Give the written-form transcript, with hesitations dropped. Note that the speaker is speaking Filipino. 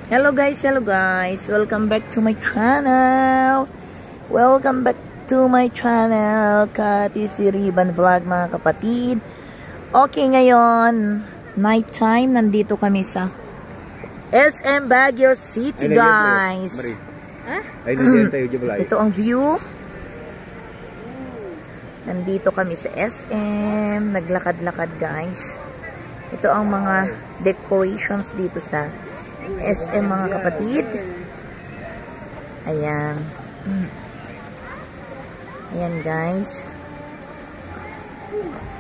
Hello guys, welcome back to my channel. Welcome back to my channel, Kati Siriban Vlog mga kapatid. Okay, ngayon, night time, nandito kami sa SM Baguio City, guys. Ito ang view. Nandito kami sa SM, naglakad-lakad guys. Ito ang mga decorations dito sa SM mga kapatid. Ayan. Ayan guys.